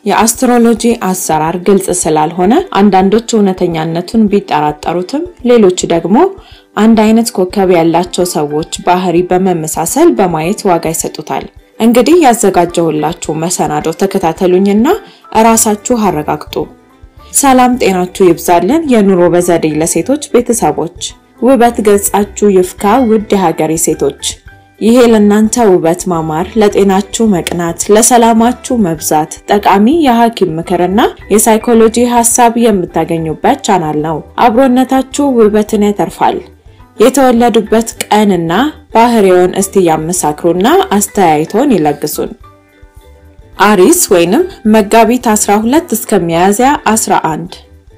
የአስትሮሎጂ አሰራር ግልጽ ስላልሆነ አንዳንዶች እውነተኛነቱን ቢጠራጠሩትም ሌሎች ደግሞ አንድ አይነት ኮከብ ያላቸው ሰዎች ባህሪ በመመሳሰል በማየት ዋጋ ይሰጡታል። እንግዲህ ያዘጋጀሁላችሁ መሰናዶ ተከታተሉኝና ራሳችሁ አረጋግጡ። ሰላም ጤናችሁ ይብዛልን የኑሮ በዘዴ ለሴቶች ቤተሰቦች። ውበት ገጻችሁ ይፍካ ውድ ሀገሬ ሴቶች። ይሄ ለናንተ ውበት ማማር ለጤናችሁ መቅናት ለሰላማችሁ መብዛት ጠቃሚ የሐኪም ምክርና የሳይኮሎጂ ሐሳብ የምታገኙበት ቻናል ነው። አብሮነታችሁ ውበትን ያተርፋል። የተወለዱበት ቀንና ባህሪውን እስቲ ያመሳክሩና አስተያየቶን ይለግሱን። አሪስ ወይንም መጋቢት 12 እስከ ሚያዝያ 11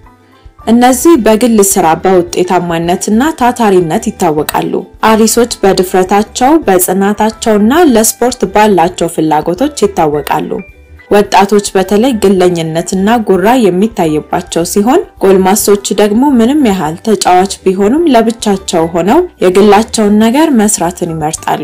እነዚህ በግል ስራ በውጤታማነትና ታታሪነት ይታወቃሉ። አሪሶች በድፍረታቸው በጽናታቸውና ለስፖርት ባላቸው ፍላጎቶች ይታወቃሉ። ወጣቶች በተለይ ግለኝነትና ጉራ የሚታይባቸው ሲሆን ጎልማሶች ደግሞ ምንም ያህል ተጫዋች ቢሆኑም ለብቻቸው ሆነው የግላቸውን ነገር መስራትን ይመርጣሉ።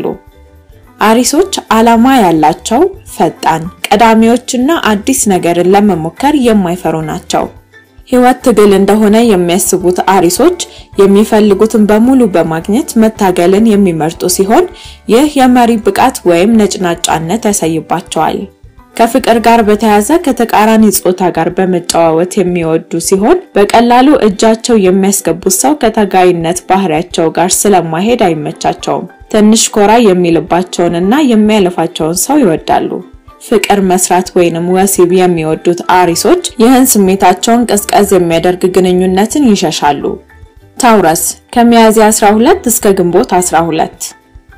አሪሶች ዓላማ ያላቸው ፈጣን ቀዳሚዎችና አዲስ ነገርን ለመሞከር የማይፈሩ ናቸው። ህይወት ትግል እንደሆነ የሚያስቡት አሪሶች የሚፈልጉትን በሙሉ በማግኘት መታገልን የሚመርጡ ሲሆን ይህ የመሪ ብቃት ወይም ነጭናጫነት ያሳይባቸዋል። ከፍቅር ጋር በተያያዘ ከተቃራኒ ጾታ ጋር በመጫወት የሚወዱ ሲሆን በቀላሉ እጃቸው የሚያስገቡት ሰው ከተጋይነት ባህሪያቸው ጋር ስለማይሄድ አይመቻቸውም። ትንሽ ኮራ የሚልባቸውንና የሚያለፋቸውን ሰው ይወዳሉ። ፍቅር መስራት ወይንም ወሲብ የሚወዱት አሪሶች ይህን ስሜታቸውን ቀዝቀዝ የሚያደርግ ግንኙነትን ይሸሻሉ። ታውረስ ከሚያዝያ 12 እስከ ግንቦት 12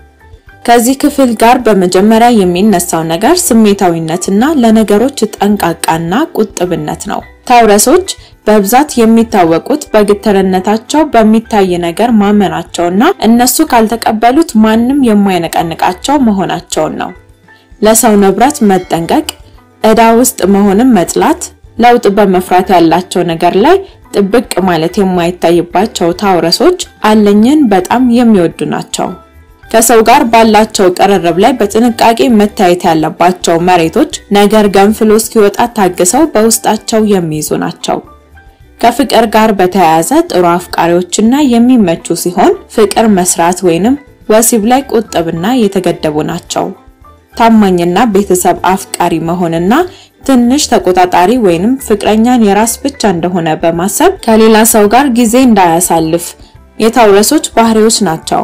ከዚህ ክፍል ጋር በመጀመሪያ የሚነሳው ነገር ስሜታዊነትና ለነገሮች ጠንቃቃና ቁጥብነት ነው። ታውረሶች በብዛት የሚታወቁት በግትርነታቸው በሚታይ ነገር ማመናቸውና እነሱ ካልተቀበሉት ማንም የማይነቀንቃቸው መሆናቸው ነው። ለሰው ንብረት መጠንቀቅ፣ እዳ ውስጥ መሆንን መጥላት፣ ለውጥ በመፍራት ያላቸው ነገር ላይ ጥብቅ ማለት የማይታይባቸው ታውረሶች አለኝን በጣም የሚወዱ ናቸው። ከሰው ጋር ባላቸው ቅርርብ ላይ በጥንቃቄ መታየት ያለባቸው መሬቶች ነገር ገንፍሎ እስኪወጣ ታግሰው በውስጣቸው የሚይዙ ናቸው። ከፍቅር ጋር በተያያዘ ጥሩ አፍቃሪዎችና የሚመቹ ሲሆን ፍቅር መስራት ወይንም ወሲብ ላይ ቁጥብና የተገደቡ ናቸው። ታማኝና ቤተሰብ አፍቃሪ መሆንና ትንሽ ተቆጣጣሪ ወይንም ፍቅረኛን የራስ ብቻ እንደሆነ በማሰብ ከሌላ ሰው ጋር ጊዜ እንዳያሳልፍ የታውረሶች ባህሪዎች ናቸው።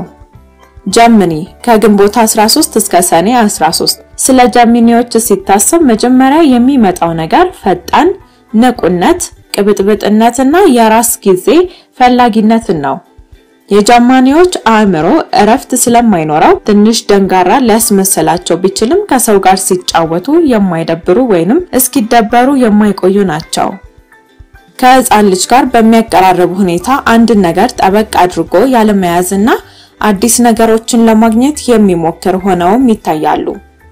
ጀሚኒ ከግንቦት 13 እስከ ሰኔ 13 ስለ ጀሚኒዎች ሲታሰብ መጀመሪያ የሚመጣው ነገር ፈጣን ንቁነት ቅብጥብጥነትና የራስ ጊዜ ፈላጊነት ነው። የጀሚኒዎች አእምሮ እረፍት ስለማይኖረው ትንሽ ደንጋራ ሊያስመስላቸው ቢችልም ከሰው ጋር ሲጫወቱ የማይደብሩ ወይንም እስኪደበሩ የማይቆዩ ናቸው። ከህፃን ልጅ ጋር በሚያቀራርብ ሁኔታ አንድ ነገር ጠበቅ አድርጎ ያለመያዝና አዲስ ነገሮችን ለማግኘት የሚሞክር ሆነውም ይታያሉ።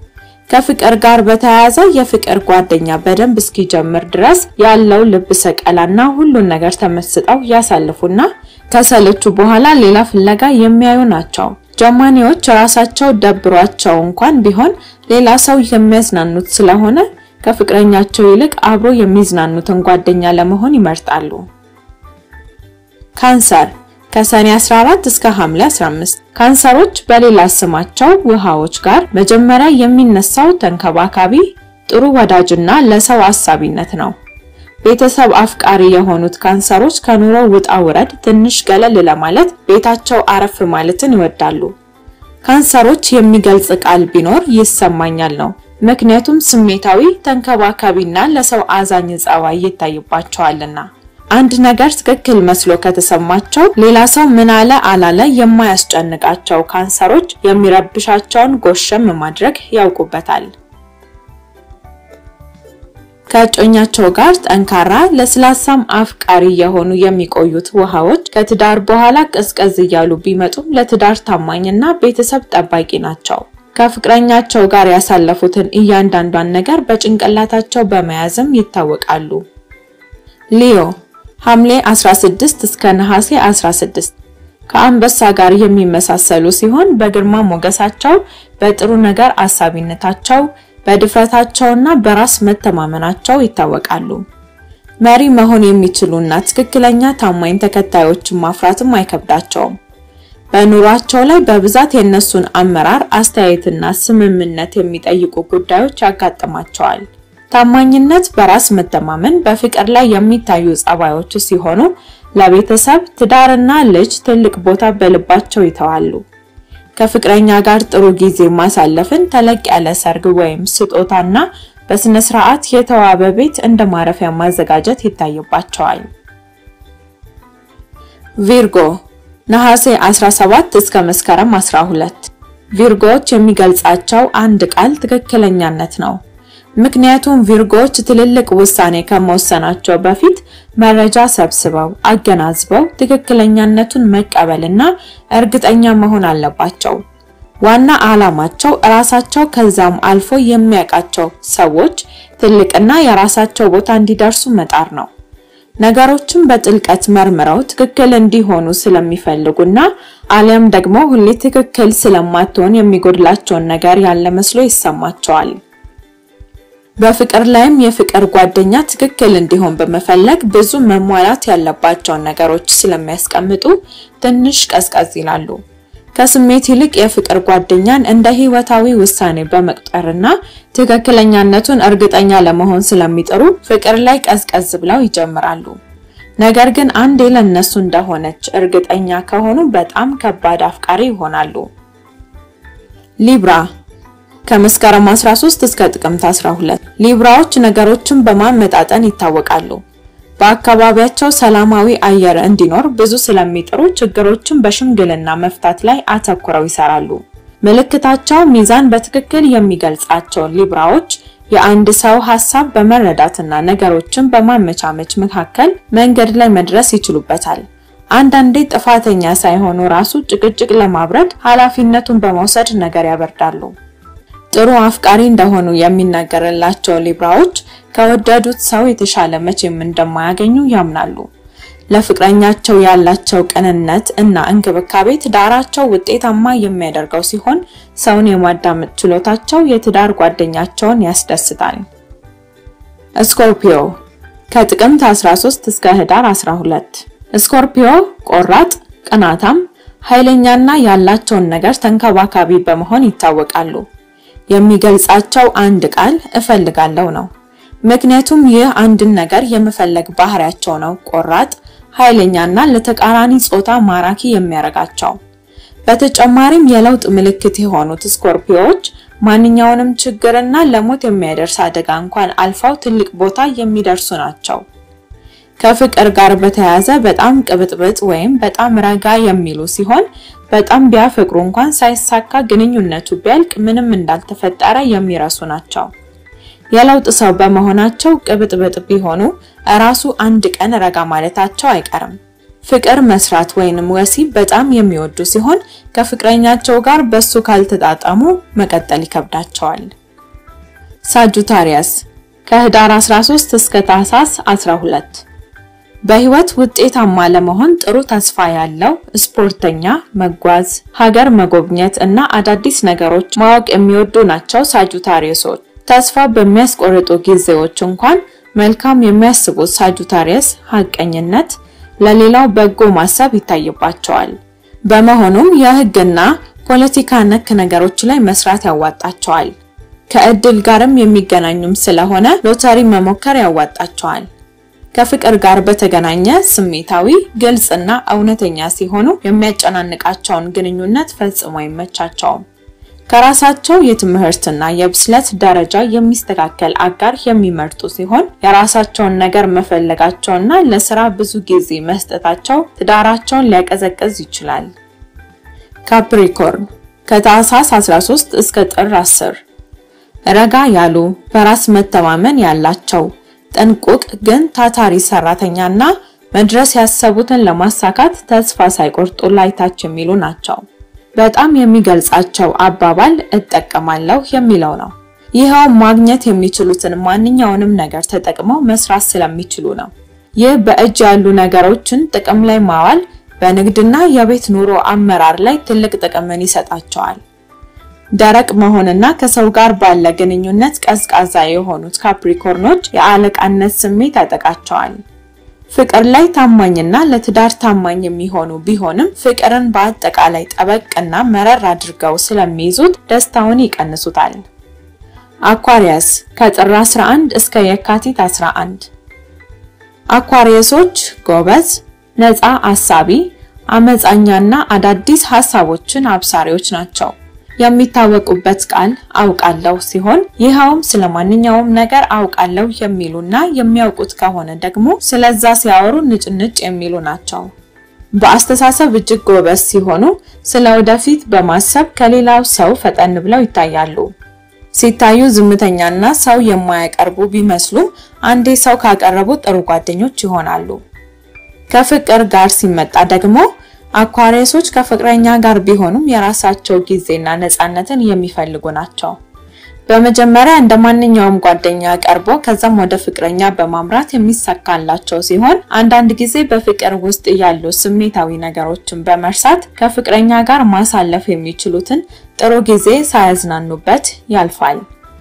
ከፍቅር ጋር በተያያዘ የፍቅር ጓደኛ በደንብ እስኪጀምር ድረስ ያለው ልብ ሰቀላና ሁሉን ነገር ተመስጠው ያሳልፉና ከሰለቹ በኋላ ሌላ ፍለጋ የሚያዩ ናቸው። ጀሚኒዎች ራሳቸው ደብሯቸው እንኳን ቢሆን ሌላ ሰው የሚያዝናኑት ስለሆነ ከፍቅረኛቸው ይልቅ አብሮ የሚዝናኑትን ጓደኛ ለመሆን ይመርጣሉ። ካንሰር ከሰኔ 14 እስከ ሐምሌ 15 ካንሰሮች በሌላ ስማቸው ውሃዎች ጋር መጀመሪያ የሚነሳው ተንከባካቢ ጥሩ ወዳጅና ለሰው አሳቢነት ነው። ቤተሰብ አፍቃሪ የሆኑት ካንሰሮች ከኑሮ ውጣ ውረድ ትንሽ ገለል ለማለት ቤታቸው አረፍ ማለትን ይወዳሉ። ካንሰሮች የሚገልጽ ቃል ቢኖር ይሰማኛል ነው። ምክንያቱም ስሜታዊ ተንከባካቢና ለሰው አዛኝ ጸባይ ይታይባቸዋልና አንድ ነገር ትክክል መስሎ ከተሰማቸው ሌላ ሰው ምን አለ አላለ የማያስጨንቃቸው ካንሰሮች የሚረብሻቸውን ጎሸም ማድረግ ያውቁበታል። ከጮኛቸው ጋር ጠንካራ ለስላሳም አፍቃሪ የሆኑ የሚቆዩት ውሃዎች ከትዳር በኋላ ቀዝቀዝ ያሉ ቢመጡም ለትዳር ታማኝና ቤተሰብ ጠባቂ ናቸው። ከፍቅረኛቸው ጋር ያሳለፉትን እያንዳንዷን ነገር በጭንቅላታቸው በመያዝም ይታወቃሉ። ሊዮ ሐምሌ 16 እስከ ነሐሴ 16 ከአንበሳ ጋር የሚመሳሰሉ ሲሆን በግርማ ሞገሳቸው በጥሩ ነገር አሳቢነታቸው በድፍረታቸውና በራስ መተማመናቸው ይታወቃሉ። መሪ መሆን የሚችሉና ትክክለኛ ታማኝ ተከታዮችን ማፍራትም አይከብዳቸውም። በኑሯቸው ላይ በብዛት የነሱን አመራር አስተያየትና ስምምነት የሚጠይቁ ጉዳዮች ያጋጥማቸዋል። ታማኝነት፣ በራስ መተማመን በፍቅር ላይ የሚታዩ ጸባዮች ሲሆኑ ለቤተሰብ፣ ትዳርና ልጅ ትልቅ ቦታ በልባቸው ይተዋሉ። ከፍቅረኛ ጋር ጥሩ ጊዜ ማሳለፍን ተለቅ ያለ ሰርግ ወይም ስጦታና በስነ ስርዓት የተዋበ ቤት እንደ ማረፊያ ማዘጋጀት ይታይባቸዋል። ቪርጎ ነሐሴ 17 እስከ መስከረም 12 ቪርጎዎች የሚገልጻቸው አንድ ቃል ትክክለኛነት ነው። ምክንያቱም ቪርጎዎች ትልልቅ ውሳኔ ከመወሰናቸው በፊት መረጃ ሰብስበው አገናዝበው ትክክለኛነቱን መቀበልና እርግጠኛ መሆን አለባቸው። ዋና ዓላማቸው ራሳቸው ከዛም አልፎ የሚያቃቸው ሰዎች ትልቅና የራሳቸው ቦታ እንዲደርሱ መጣር ነው። ነገሮችን በጥልቀት መርምረው ትክክል እንዲሆኑ ስለሚፈልጉና ዓለም ደግሞ ሁሌ ትክክል ስለማትሆን የሚጎድላቸው ነገር ያለ መስሎ ይሰማቸዋል። በፍቅር ላይም የፍቅር ጓደኛ ትክክል እንዲሆን በመፈለግ ብዙ መሟላት ያለባቸው ነገሮች ስለሚያስቀምጡ ትንሽ ቀዝቀዝ ይላሉ። ከስሜት ይልቅ የፍቅር ጓደኛን እንደ ህይወታዊ ውሳኔ በመቅጠርና ትክክለኛነቱን እርግጠኛ ለመሆን ስለሚጥሩ ፍቅር ላይ ቀዝቀዝ ብለው ይጀምራሉ። ነገር ግን አንዴ ለነሱ እንደሆነች እርግጠኛ ከሆኑ በጣም ከባድ አፍቃሪ ይሆናሉ። ሊብራ ከመስከረም 13 እስከ ጥቅምት 12 ሊብራዎች ነገሮችን በማመጣጠን ይታወቃሉ። በአካባቢያቸው ሰላማዊ አየር እንዲኖር ብዙ ስለሚጥሩ ችግሮችን በሽምግልና መፍታት ላይ አተኩረው ይሰራሉ። ምልክታቸው ሚዛን በትክክል የሚገልጻቸው ሊብራዎች የአንድ ሰው ሐሳብ በመረዳትና ነገሮችን በማመቻመች መካከል መንገድ ላይ መድረስ ይችሉበታል። አንዳንዴ ጥፋተኛ ሳይሆኑ ራሱ ጭቅጭቅ ለማብረድ ኃላፊነቱን በመውሰድ ነገር ያበርዳሉ። ጥሩ አፍቃሪ እንደሆኑ የሚናገርላቸው ሊብራዎች ከወደዱት ሰው የተሻለ መቼም እንደማያገኙ ያምናሉ። ለፍቅረኛቸው ያላቸው ቅንነት እና እንክብካቤ ትዳራቸው ውጤታማ የሚያደርገው ሲሆን ሰውን የማዳመጥ ችሎታቸው የትዳር ጓደኛቸውን ያስደስታል። ስኮርፒዮ ከጥቅምት 13 እስከ ህዳር 12 ስኮርፒዮ ቆራጥ፣ ቅናታም፣ ኃይለኛና ያላቸውን ነገር ተንከባካቢ በመሆን ይታወቃሉ። የሚገልጻቸው አንድ ቃል እፈልጋለሁ ነው። ምክንያቱም ይህ አንድን ነገር የመፈለግ ባህሪያቸው ነው። ቆራጥ፣ ኃይለኛና ለተቃራኒ ጾታ ማራኪ የሚያረጋቸው። በተጨማሪም የለውጥ ምልክት የሆኑት ስኮርፒዮዎች ማንኛውንም ችግርና ለሞት የሚያደርስ አደጋ እንኳን አልፈው ትልቅ ቦታ የሚደርሱ ናቸው። ከፍቅር ጋር በተያያዘ በጣም ቅብጥብጥ ወይም በጣም ረጋ የሚሉ ሲሆን በጣም ቢያፈቅሩ እንኳን ሳይሳካ ግንኙነቱ ቢያልቅ ምንም እንዳልተፈጠረ የሚረሱ ናቸው። የለውጥ ሰው በመሆናቸው ቅብጥብጥ ቢሆኑ ራሱ አንድ ቀን ረጋ ማለታቸው አይቀርም። ፍቅር መስራት ወይንም ወሲብ በጣም የሚወዱ ሲሆን ከፍቅረኛቸው ጋር በሱ ካልተጣጣሙ መቀጠል ይከብዳቸዋል። ሳጁታሪያስ ከህዳር 13 እስከ ታህሳስ 12 በህይወት ውጤታማ ለመሆን ጥሩ ተስፋ ያለው ስፖርተኛ፣ መጓዝ፣ ሀገር መጎብኘት እና አዳዲስ ነገሮች ማወቅ የሚወዱ ናቸው። ሳጁታሪያሶች ተስፋ በሚያስቆርጡ ጊዜዎች እንኳን መልካም የሚያስቡት ሳጁታሪያስ ሐቀኝነት፣ ለሌላው በጎ ማሰብ ይታይባቸዋል። በመሆኑም የህግና ፖለቲካ ነክ ነገሮች ላይ መስራት ያዋጣቸዋል። ከእድል ጋርም የሚገናኙም ስለሆነ ሎተሪ መሞከር ያዋጣቸዋል። ከፍቅር ጋር በተገናኘ ስሜታዊ፣ ግልጽና እውነተኛ ሲሆኑ የሚያጨናንቃቸውን ግንኙነት ፈጽሞ አይመቻቸውም። ከራሳቸው የትምህርትና የብስለት ደረጃ የሚስተካከል አጋር የሚመርጡ ሲሆን የራሳቸውን ነገር መፈለጋቸውና ለስራ ብዙ ጊዜ መስጠታቸው ትዳራቸውን ሊያቀዘቅዝ ይችላል። ካፕሪኮርን ከታህሳስ 13 እስከ ጥር 10 ረጋ ያሉ፣ በራስ መተማመን ያላቸው፣ ጥንቁቅ ግን ታታሪ ሰራተኛና መድረስ ያሰቡትን ለማሳካት ተስፋ ሳይቆርጡ ላይታች የሚሉ ናቸው። በጣም የሚገልጻቸው አባባል እጠቀማለሁ የሚለው ነው። ይሄው ማግኘት የሚችሉትን ማንኛውንም ነገር ተጠቅመው መስራት ስለሚችሉ ነው። ይህ በእጅ ያሉ ነገሮችን ጥቅም ላይ ማዋል በንግድና የቤት ኑሮ አመራር ላይ ትልቅ ጥቅምን ይሰጣቸዋል። ደረቅ መሆንና ከሰው ጋር ባለ ግንኙነት ቀዝቃዛ የሆኑት ካፕሪኮርኖች የአለቃነት ስሜት ያጠቃቸዋል። ፍቅር ላይ ታማኝና ለትዳር ታማኝ የሚሆኑ ቢሆንም ፍቅርን በአጠቃላይ ጠበቅና መረር አድርገው ስለሚይዙት ደስታውን ይቀንሱታል። አኳሪያስ ከጥር 11 እስከ የካቲት 11 አኳሪያሶች ጎበዝ፣ ነፃ አሳቢ፣ አመጻኛና አዳዲስ ሐሳቦችን አብሳሪዎች ናቸው። የሚታወቁበት ቃል አውቃለሁ ሲሆን ይሄውም ስለማንኛውም ነገር አውቃለሁ የሚሉና የሚያውቁት ከሆነ ደግሞ ስለዛ ሲያወሩ ንጭንጭ የሚሉ ናቸው። በአስተሳሰብ እጅግ ጎበዝ ሲሆኑ ስለወደፊት በማሰብ ከሌላው ሰው ፈጠን ብለው ይታያሉ። ሲታዩ ዝምተኛና ሰው የማያቀርቡ ቢመስሉም አንዴ ሰው ካቀረቡ ጥሩ ጓደኞች ይሆናሉ። ከፍቅር ጋር ሲመጣ ደግሞ አኳሪያሶች ከፍቅረኛ ጋር ቢሆኑም የራሳቸው ጊዜና ነፃነትን የሚፈልጉ ናቸው። በመጀመሪያ እንደማንኛውም ጓደኛ ቀርቦ ከዛም ወደ ፍቅረኛ በማምራት የሚሳካላቸው ሲሆን አንዳንድ ጊዜ በፍቅር ውስጥ ያሉ ስሜታዊ ነገሮችን በመርሳት ከፍቅረኛ ጋር ማሳለፍ የሚችሉትን ጥሩ ጊዜ ሳያዝናኑበት ያልፋል።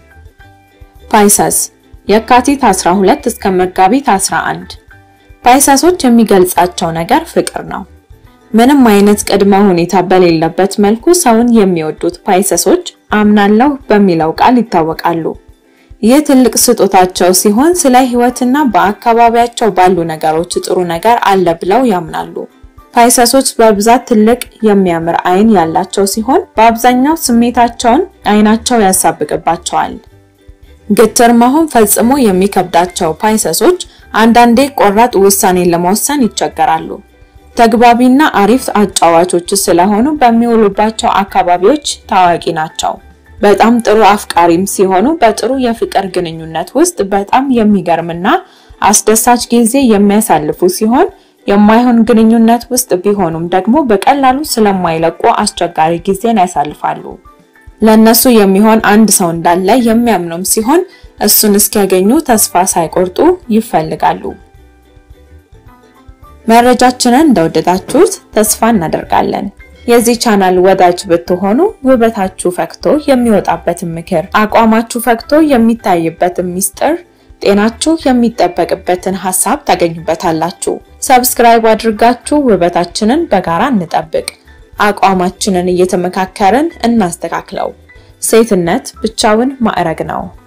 ፓይሰስ የካቲት 12 እስከ መጋቢት 11 ፓይሰሶች የሚገልጻቸው ነገር ፍቅር ነው። ምንም አይነት ቅድመ ሁኔታ በሌለበት መልኩ ሰውን የሚወዱት ፓይሰሶች አምናለሁ በሚለው ቃል ይታወቃሉ። ይህ ትልቅ ስጦታቸው ሲሆን ስለ ህይወትና በአካባቢያቸው ባሉ ነገሮች ጥሩ ነገር አለ ብለው ያምናሉ። ፓይሰሶች በብዛት ትልቅ የሚያምር አይን ያላቸው ሲሆን በአብዛኛው ስሜታቸውን አይናቸው ያሳብቅባቸዋል። ግትር መሆን ፈጽሞ የሚከብዳቸው ፓይሰሶች አንዳንዴ ቆራጥ ውሳኔ ለመወሰን ይቸገራሉ። ተግባቢና አሪፍ አጫዋቾች ስለሆኑ በሚውሉባቸው አካባቢዎች ታዋቂ ናቸው። በጣም ጥሩ አፍቃሪም ሲሆኑ በጥሩ የፍቅር ግንኙነት ውስጥ በጣም የሚገርምና አስደሳች ጊዜ የሚያሳልፉ ሲሆን የማይሆን ግንኙነት ውስጥ ቢሆኑም ደግሞ በቀላሉ ስለማይለቁ አስቸጋሪ ጊዜን ያሳልፋሉ። ለነሱ የሚሆን አንድ ሰው እንዳለ የሚያምኑም ሲሆን እሱን እስኪያገኙ ተስፋ ሳይቆርጡ ይፈልጋሉ። መረጃችንን እንደወደዳችሁት ተስፋ እናደርጋለን። የዚህ ቻናል ወዳጅ ብትሆኑ ውበታችሁ ፈክቶ የሚወጣበትን ምክር፣ አቋማችሁ ፈክቶ የሚታይበትን ሚስጥር፣ ጤናችሁ የሚጠበቅበትን ሐሳብ ታገኙበታላችሁ። ሰብስክራይብ አድርጋችሁ ውበታችንን በጋራ እንጠብቅ። አቋማችንን እየተመካከርን እናስተካክለው። ሴትነት ብቻውን ማዕረግ ነው።